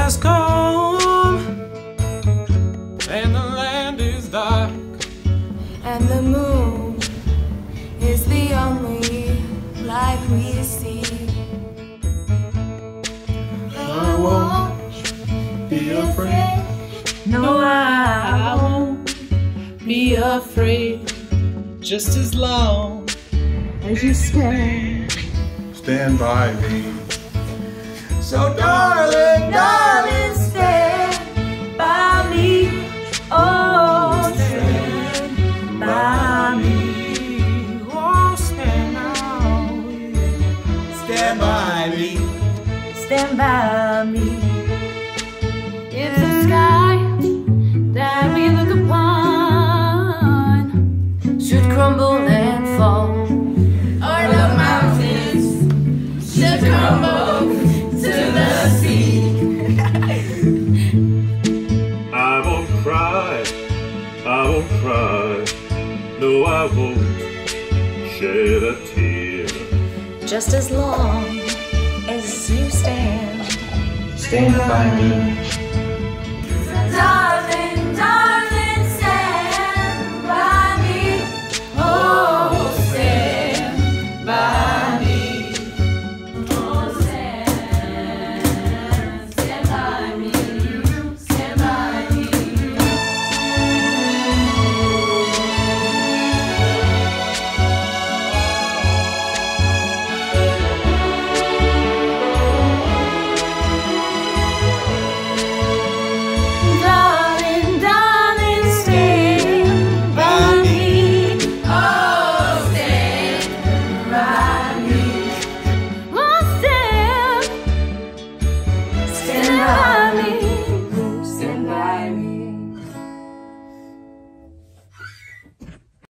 has come, and the land is dark, and the moon is the only light we see. I won't be afraid. No, I won't be afraid, just as long as you Stand by me. So darling, darling, stand by me. Oh, stand by me. oh, stand now, Stand by me. Stand by me. If the sky that we look upon should crumble and fall, or the mountains should crumble to the sea, I won't cry, I won't cry, no I won't shed a tear. just as long as you stand. Stand by me. Darling,